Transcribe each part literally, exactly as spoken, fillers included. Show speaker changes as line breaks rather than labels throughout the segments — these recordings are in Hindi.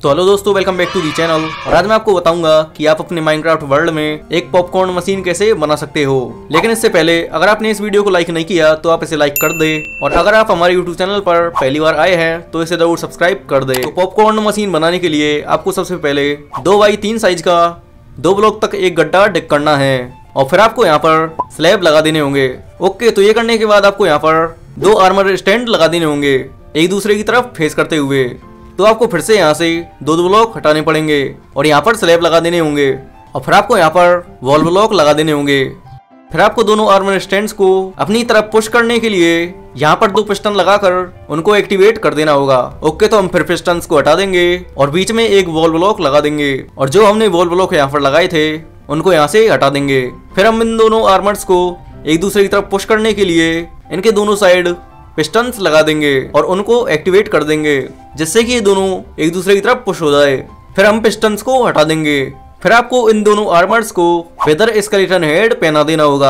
तो हेलो दोस्तों, welcome back to the channel. और आज मैं आपको बताऊंगा कि आप अपने माइनक्राफ्ट वर्ल्ड में एक पॉपकॉर्न मशीन कैसे बना सकते हो। लेकिन इससे पहले अगर आपने इस वीडियो को लाइक नहीं किया तो आप इसे लाइक कर दे, और अगर आप हमारे यूट्यूब चैनल पर पहली बार आए हैं तो इसे जरूर सब्सक्राइब कर दे। तो पॉपकॉर्न मशीन बनाने के लिए आपको सबसे पहले दो बाई तीन साइज का दो ब्लॉक तक एक गड्ढा डिग करना है, और फिर आपको यहाँ पर स्लैब लगा देने होंगे। ओके, तो ये करने के बाद आपको यहाँ पर दो आर्मर स्टैंड लगा देने होंगे एक दूसरे की तरफ फेस करते हुए। तो आपको फिर से यहाँ से दो दो ब्लॉक हटाने पड़ेंगे और यहाँ पर स्लैब लगा देने होंगे, और फिर आपको यहाँ पर वॉल ब्लॉक लगा देने होंगे। फिर आपको दोनों आर्मर स्टैंड्स को अपनी तरफ पुश करने के लिए यहाँ पर दो पिस्टन लगाकर उनको एक्टिवेट कर देना होगा। ओके, तो हम फिर पिस्टन्स को हटा देंगे और बीच में एक वॉल ब्लॉक लगा देंगे, और जो हमने वॉल ब्लॉक यहाँ पर लगाए थे उनको यहाँ से हटा देंगे। फिर हम इन दोनों आर्मर्स को एक दूसरे की तरफ पुश करने के लिए इनके दोनों साइड पिस्टन्स लगा देंगे और उनको एक्टिवेट कर देंगे, जिससे कि ये दोनों एक दूसरे की तरफ पुश हो जाए। फिर हम पिस्टन्स को हटा देंगे। फिर आपको इन दोनों आर्मर्स को वेदर स्केलेटन हेड पहना देना होगा,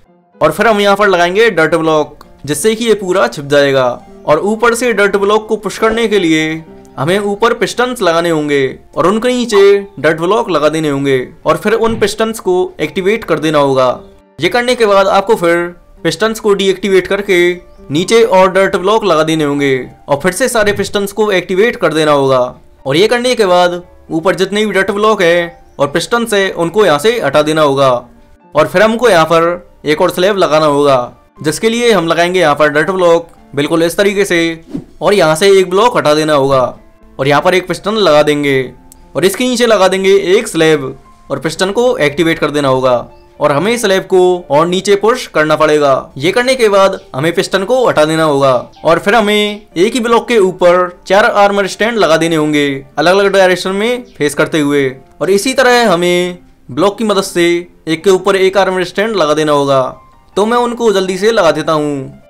और फिर हम यहाँ पर लगाएंगे डर्ट ब्लॉक, जिससे कि ये पूरा छिप जाएगा। और ऊपर से डर्ट ब्लॉक को पुश करने के लिए हमें ऊपर पिस्टन्स लगाने होंगे और उनके नीचे डर्ट ब्लॉक लगा देने होंगे, और फिर उन पिस्टन्स को एक्टिवेट कर देना होगा। ये करने के बाद आपको फिर पिस्टन्स को डीएक्टिवेट करके नीचे और डर्ट ब्लॉक लगा देने होंगे, और फिर से सारे पिस्टन्स को एक्टिवेट कर देना होगा। और ये करने के बाद ऊपर जितने भी डर्ट ब्लॉक है और पिस्टन्स है उनको यहाँ से हटा देना होगा, और फिर हमको यहाँ पर एक और स्लैब लगाना होगा, जिसके लिए हम लगाएंगे यहाँ पर डर्ट ब्लॉक बिल्कुल इस तरीके से, और यहाँ से एक ब्लॉक हटा देना होगा, और यहाँ पर एक पिस्टन लगा देंगे और इसके नीचे लगा देंगे एक स्लैब, और पिस्टन को एक्टिवेट कर देना होगा, और हमें स्लैब को और नीचे पुश करना पड़ेगा। ये करने के बाद हमें पिस्टन को हटा देना होगा, और फिर हमें एक ही ब्लॉक के ऊपर चार आर्मर स्टैंड लगा देने होंगे अलग अलग डायरेक्शन में फेस करते हुए। और इसी तरह हमें ब्लॉक की मदद से एक के ऊपर एक आर्मर स्टैंड लगा देना होगा। तो मैं उनको जल्दी से लगा देता हूँ।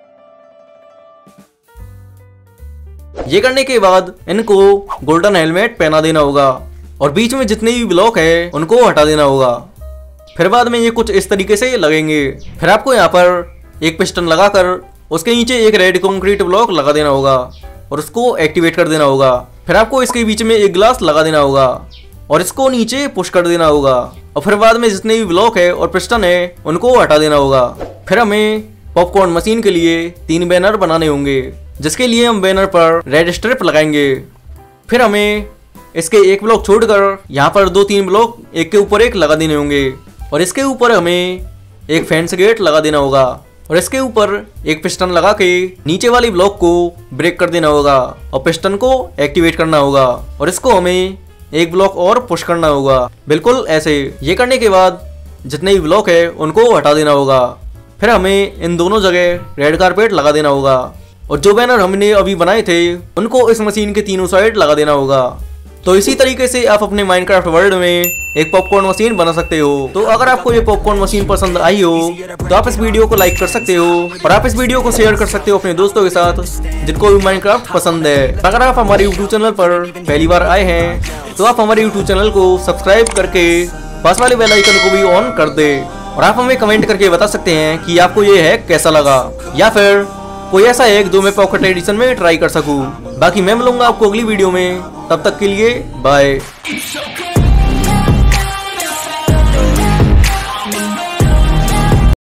ये करने के बाद इनको गोल्डन हेलमेट पहना देना होगा, और बीच में जितने भी ब्लॉक है उनको हटा देना होगा। फिर बाद में ये कुछ इस तरीके से लगेंगे। फिर आपको यहाँ पर एक पिस्टन लगाकर उसके नीचे एक रेड कंक्रीट ब्लॉक लगा देना होगा और उसको एक्टिवेट कर देना होगा। फिर आपको इसके बीच में एक ग्लास लगा देना होगा और इसको नीचे पुश कर देना होगा, और फिर बाद में जितने भी ब्लॉक है और पिस्टन है उनको हटा देना होगा। फिर हमें पॉपकॉर्न मशीन के लिए तीन बैनर बनाने होंगे, जिसके लिए हम बैनर पर रेड स्ट्रिप लगाएंगे। फिर हमें इसके एक ब्लॉक छोड़कर यहाँ पर दो तीन ब्लॉक एक के ऊपर एक लगा देने होंगे, और इसके ऊपर हमें एक फेंस गेट लगा देना होगा, और इसके ऊपर एक पिस्टन लगा के नीचे वाली ब्लॉक को ब्रेक कर देना होगा और पिस्टन को एक्टिवेट करना होगा, और इसको हमें एक ब्लॉक और पुश करना होगा बिल्कुल ऐसे। ये करने के बाद जितने भी ब्लॉक है उनको हटा देना होगा। फिर हमें इन दोनों जगह रेड कारपेट लगा देना होगा, और जो बैनर हमने अभी बनाए थे उनको इस मशीन के तीनों साइड लगा देना होगा। तो इसी तरीके से आप अपने माइनक्राफ्ट वर्ल्ड में एक पॉपकॉर्न मशीन बना सकते हो। तो अगर आपको ये पॉपकॉर्न मशीन पसंद आई हो तो आप इस वीडियो को लाइक कर सकते हो, और आप इस वीडियो को शेयर कर सकते हो अपने दोस्तों के साथ जिनको भी माइनक्राफ्ट पसंद है। अगर आप हमारे यूट्यूब चैनल पर पहली बार आए हैं तो आप हमारे यूट्यूब चैनल को सब्सक्राइब करके पास वाले बेल आइकन को भी ऑन कर दे, और आप हमें कमेंट करके बता सकते हैं कि आपको ये हैक कैसा लगा, या फिर कोई ऐसा हैक जो मैं पॉकेट एडिशन में ट्राई कर सकूं। बाकी मैं मिलूंगा आपको अगली वीडियो में, तब तक के लिए बाय।